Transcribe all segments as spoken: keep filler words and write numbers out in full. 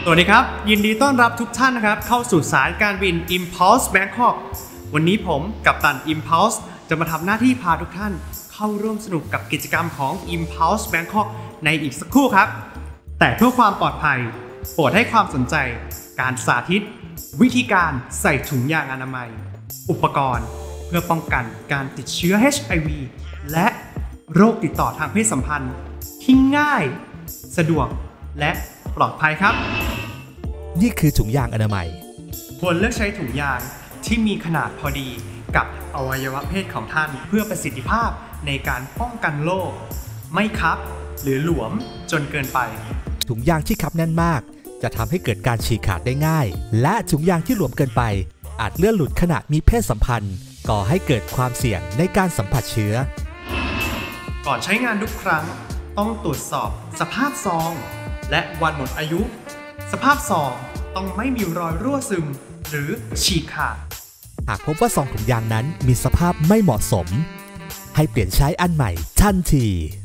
สวัสดีครับยินดีต้อนรับทุกท่านนะครับเข้าสู่สายการบิน Impulse Bangkok วันนี้ผมกัปตัน Impulse จะมาทำหน้าที่พาทุกท่านเข้าร่วมสนุกกับกิจกรรมของ Impulse Bangkok ในอีกสักครู่ครับแต่เพื่อความปลอดภัยโปรดให้ความสนใจการสาธิตวิธีการใส่ถุงยางอนามัยอุปกรณ์เพื่อป้องกันการติดเชื้อ เอช ไอ วี และโรคติดต่อทางเพศสัมพันธ์ที่ง่ายสะดวกและปลอดภัยครับนี่คือถุงยางอนามัยควรเลือกใช้ถุงยางที่มีขนาดพอดีกับอวัยวะเพศของท่านเพื่อประสิทธิภาพในการป้องกันโรคไม่คับหรือหลวมจนเกินไปถุงยางที่คับแน่นมากจะทำให้เกิดการฉีกขาดได้ง่ายและถุงยางที่หลวมเกินไปอาจเลื่อนหลุดขณะมีเพศสัมพันธ์ก่อให้เกิดความเสี่ยงในการสัมผัสเชื้อก่อนใช้งานทุกครั้งต้องตรวจสอบสภาพซองและวันหมดอายุสภาพซองต้องไม่มีรอยรั่วซึมหรือฉีกขาดหากพบว่าซองถุงยางนั้นมีสภาพไม่เหมาะสมให้เปลี่ยนใช้อันใหม่ทันที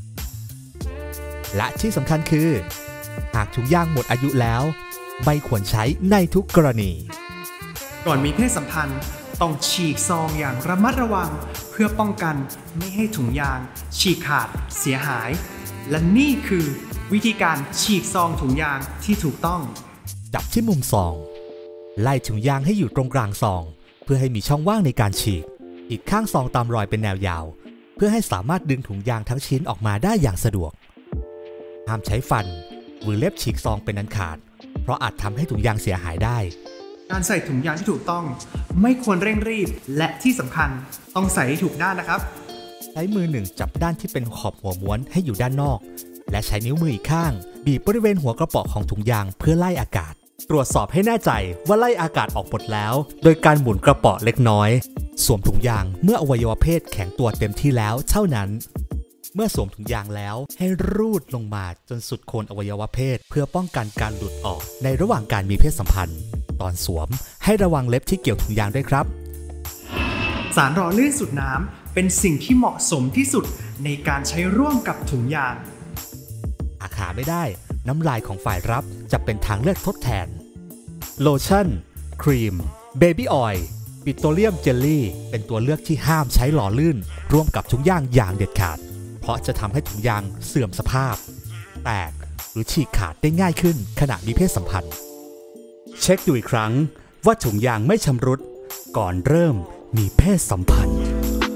และที่สำคัญคือหากถุงยางหมดอายุแล้วไม่ควรใช้ในทุกกรณีก่อนมีเพศสัมพันธ์ต้องฉีกซองอย่างระมัดระวังเพื่อป้องกันไม่ให้ถุงยางฉีกขาดเสียหายและนี่คือวิธีการฉีกซองถุงยางที่ถูกต้องจับที่มุมซองไล่ถุงยางให้อยู่ตรงกลางซองเพื่อให้มีช่องว่างในการฉีกอีกข้างซองตามรอยเป็นแนวยาวเพื่อให้สามารถดึงถุงยางทั้งชิ้นออกมาได้อย่างสะดวกห้ามใช้ฟันหรือเล็บฉีกซองเป็นอันขาดเพราะอาจทำให้ถุงยางเสียหายได้การใส่ถุงยางที่ถูกต้องไม่ควรเร่งรีบและที่สำคัญต้องใส่ให้ถูกด้านนะครับใช้มือหนึ่งจับด้านที่เป็นขอบหัวม้วนให้อยู่ด้านนอกและใช้นิ้วมืออีกข้างบีบบริเวณหัวกระป๋องของถุงยางเพื่อไล่อากาศตรวจสอบให้แน่ใจว่าไล่อากาศออกหมดแล้วโดยการหมุนกระป๋องเล็กน้อยสวมถุงยางเมื่ออวัยวะเพศแข็งตัวเต็มที่แล้วเท่านั้นเมื่อสวมถุงยางแล้วให้รูดลงมาจนสุดโคนอวัยวะเพศเพื่อป้องกันการหลุดออกในระหว่างการมีเพศสัมพันธ์ตอนสวมให้ระวังเล็บที่เกี่ยวถุงยางด้วยครับสารหล่อลื่นสุดน้ำเป็นสิ่งที่เหมาะสมที่สุดในการใช้ร่วมกับถุงยางหากหาไม่ได้น้ำลายของฝ่ายรับจะเป็นทางเลือกทดแทนโลชั่นครีมเบบี้ออยล์ปิโตรเลียมเจลลี่เป็นตัวเลือกที่ห้ามใช้หล่อลื่นร่วมกับถุงยางอย่างเด็ดขาดเพราะจะทำให้ถุงยางเสื่อมสภาพแตกหรือฉีกขาดได้ง่ายขึ้นขณะมีเพศสัมพันธ์เช็คดูอีกครั้งว่าถุงยางไม่ชำรุดก่อนเริ่มมีเพศสัมพันธ์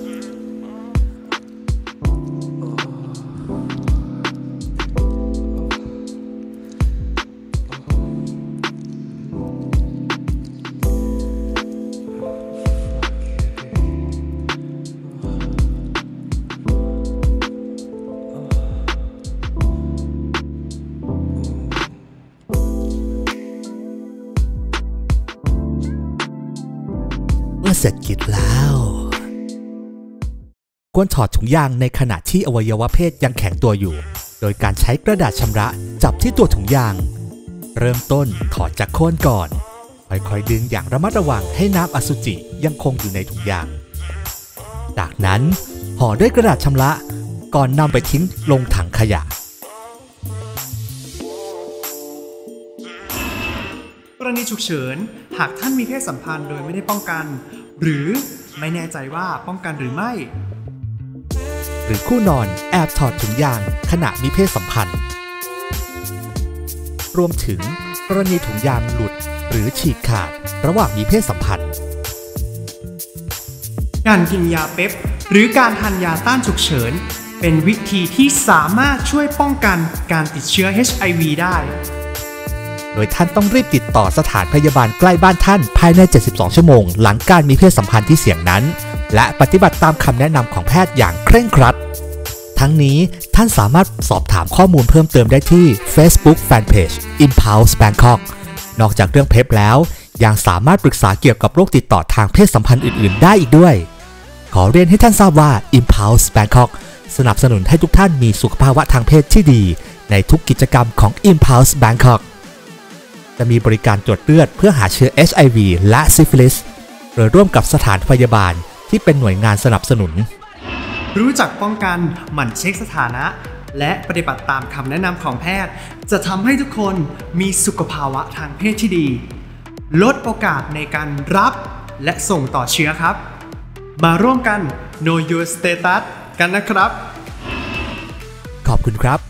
เสร็จกิจแล้วควรถอดถุงยางในขณะที่อวัยวะเพศยังแข็งตัวอยู่โดยการใช้กระดาษชำระจับที่ตัวถุงยางเริ่มต้นถอดจากโคนก่อนค่อยๆดึงอย่างระมัดระวังให้น้ำอสุจิยังคงอยู่ในถุงยางจากนั้นห่อด้วยกระดาษชำระก่อนนำไปทิ้งลงถังขยะกรณีฉุกเฉินหากท่านมีเพศสัมพันธ์โดยไม่ได้ป้องกันหรือไม่แน่ใจว่าป้องกันหรือไม่หรือคู่นอนแอบถอดถุงยางขณะมีเพศสัมพันธ์รวมถึงกรณีถุงยางหลุดหรือฉีกขาดระหว่างมีเพศสัมพันธ์การกินยาเป๊ปหรือการทานยาต้านฉุกเฉินเป็นวิธีที่สามารถช่วยป้องกันการติดเชื้อ เอช ไอ วี ได้โดยท่านต้องรีบติดต่อสถานพยาบาลใกล้บ้านท่านภายในเจ็ดสิบสองชั่วโมงหลังการมีเพศสัมพันธ์ที่เสี่ยงนั้นและปฏิบัติตามคำแนะนำของแพทย์อย่างเคร่งครัดทั้งนี้ท่านสามารถสอบถามข้อมูลเพิ่มเติมได้ที่ Facebook Fanpage Impulse Bangkok นอกจากเรื่องเพปแล้วยังสามารถปรึกษาเกี่ยวกับโรคติดต่อทางเพศสัมพันธ์อื่นๆได้อีกด้วยขอเรียนให้ท่านทราบว่า Impulse Bangkok สนับสนุนให้ทุกท่านมีสุขภาวะทางเพศที่ดีในทุกกิจกรรมของ Impulse Bangkokจะมีบริการตรวจเลือดเพื่อหาเชื้อ เอช ไอ วี และซิฟิลิสโดยร่วมกับสถานพยาบาลที่เป็นหน่วยงานสนับสนุนรู้จักป้องกันหมั่นเช็คสถานะและปฏิบัติตามคำแนะนำของแพทย์จะทำให้ทุกคนมีสุขภาวะทางเพศที่ดีลดโอกาสในการรับและส่งต่อเชื้อครับมาร่วมกัน Know Your Status กันนะครับขอบคุณครับ